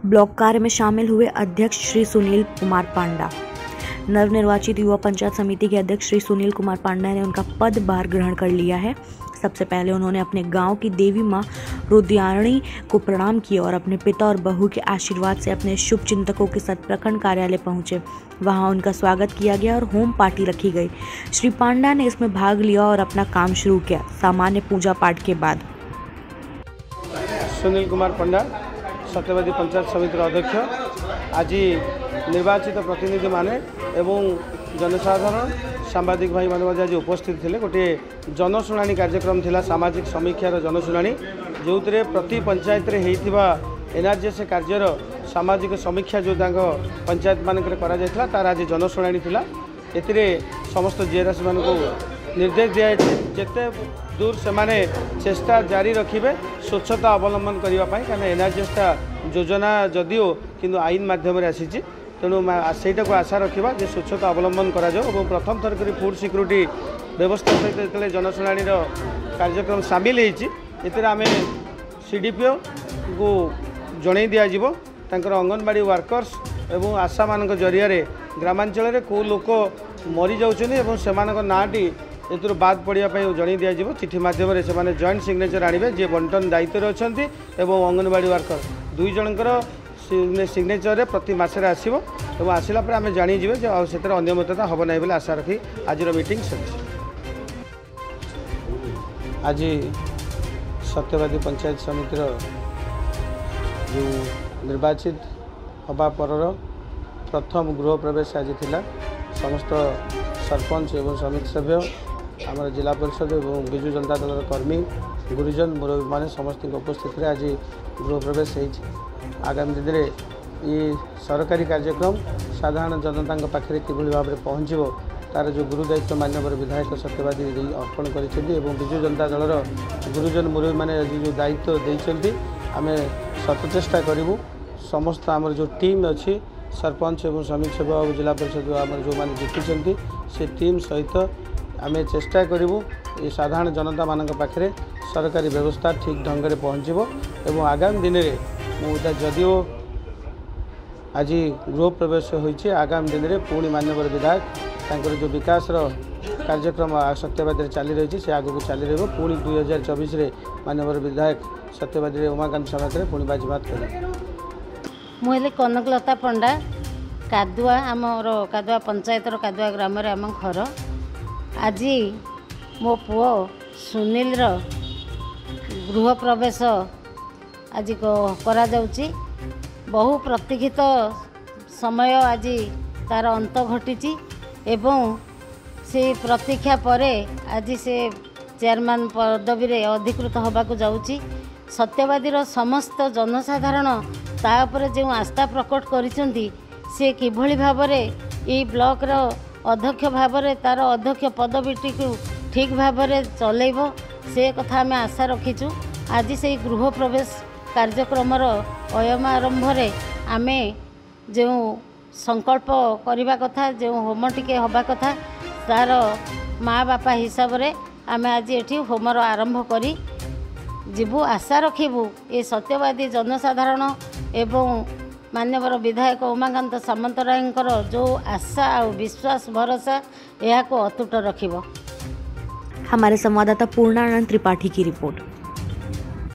Block कार्य में शामिल हुए अध्यक्ष श्री सुनील कुमार पांडा। नवनिर्वाचित युवा पंचायत समिति के अध्यक्ष श्री सुनील कुमार पांडा ने उनका पदभार ग्रहण कर लिया है। सबसे पहले उन्होंने अपने गांव की देवी मां रुद्राणी को प्रणाम किया और अपने पिता और बहू के आशीर्वाद से अपने शुभ चिंतकों के साथ प्रखंड कार्यालय पहुंचे। वहां उनका स्वागत किया गया और होम पार्टी रखी गई। श्री पांडा ने इसमें भाग लिया और अपना काम शुरू किया। सामान्य पूजा पाठ के बाद सुनील कुमार पांडा सत्यवादी पंचायत समिति अध्यक्ष आज निर्वाचित प्रतिनिधि माने एवं जनसाधारण सांबादिक भाई माने आज उपस्थित थे। गोटे जनशुणाणी कार्यक्रम थिला, सामाजिक समीक्षार जनशुणाणी जो प्रति पंचायत रे हेइथिबा एनआरजीएस कार्यर सामाजिक समीक्षा जो पंचायत मानक करा तार आज जनशुणाणी थिला। एतिरे समस्त जीआरएस मान को निर्देश दिया जेते दूर से माने चेष्टा जारी रखिबे स्वच्छता अवलंबन करने कहीं एनआरजीएसटा योजना जदिओ किंतु आईन माध्यम आसी तेणु सेटा को आशा रखा जे स्वच्छता अवलंबन करा प्रथम थर कर फूड सिक्यूरीटी व्यवस्था सहित जो जनशुणाणी कार्यक्रम सामिल होमें सीडीपीओ को जन दिज्व अंगनवाड़ी वर्कर्स एवं आशा मान जरिया ग्रामांचल को लोक मरी जाऊँ से नाटी एथुर बाद पड़ापी जन दिज्व चिठी मध्यम से जॉइंट सिग्नेचर आने जे बंटन दायित्व अच्छा और अंगनवाड़ी वर्कर दुई जनकर सिग्नेचर प्रति मसरे आसो और आसला आम जाणीजे से अनियमितता हम ना बोले आशा रखी आज मीटिंग सरी। आज सत्यवादी पंचायत समितिर जो निर्वाचित हवा पर प्रथम गृह प्रवेश आज थिला। समस्त सरपंच एवं समिति सभ्य आम जिला परिषद और विजु जनता दल कर्मी गुरुजन मुरबी माने समस्त उपस्थित आज गृह प्रवेश हो। आगामी दिन में ये सरकारी कार्यक्रम साधारण जनता पाखे कि भाव में पहुँचो तार जो गुरुदायित्व माननीय विधायक सत्यवादी अर्पण कर विजु जनता दलर गुरुजन मुरबी माने जो दायित्व देते आम सतचेष्टा करूँ। समस्त आमर जो टीम अच्छी सरपंच एवं समिति सभ्य और जिला परिषद आम जो मैंने जीति से टीम सहित आम चेष्टा करूँ ये साधारण जनता मान पाखे सरकारी व्यवस्था ठीक ढंग से पहुँचो एवं आगामी दिन में मुझे जदिओ आज गृह प्रवेश होती आगामी दिन में पुणी माननीय विधायक जो विकास कार्यक्रम सत्यवादी चली रही से आगे चली रही पुणी 2024 माननीय विधायक सत्यवादी उमाकांत समिति पुणी बाजीबात करें। मुझे कनकलता पंडा कादुआ आमर कादुआ पंचायत कादुआ ग्राम आम घर आज मो पुओ सुनील गृह प्रवेश आज करा जाउची। बहु प्रतीक्षित समय आज तार अंत घटी एवं से प्रतीक्षा परे आज से चेयरमैन पदवी रे अधिकृत होबाकू जाउची। सत्यवादीर समस्त जनसाधारण तापर जो आस्था प्रकट करिसेंती से किभली भाबरे ई ब्लॉक रो अध्यक्ष भाबरे तार अध्यक्ष पदवीटी को ठीक भाबरे चलेइबो से कथा आम आशा रखीचु। आज से गृह प्रवेश कार्यक्रम अयम आरंभ आम जो संकल्प करने कथा जो होम टिके हवा कथा तार माँ बापा हिसाब रे आम आज ये होमर आरंभ करी जीवु। आशा रखिबु ये सत्यवादी जनसाधारण एवं माननीय विधायक उमाकांत सामंतरायंकर जो आशा और विश्वास भरोसा यह को अतुट रखिबो। हमारे संवाददाता पूर्णानंद त्रिपाठी की रिपोर्ट।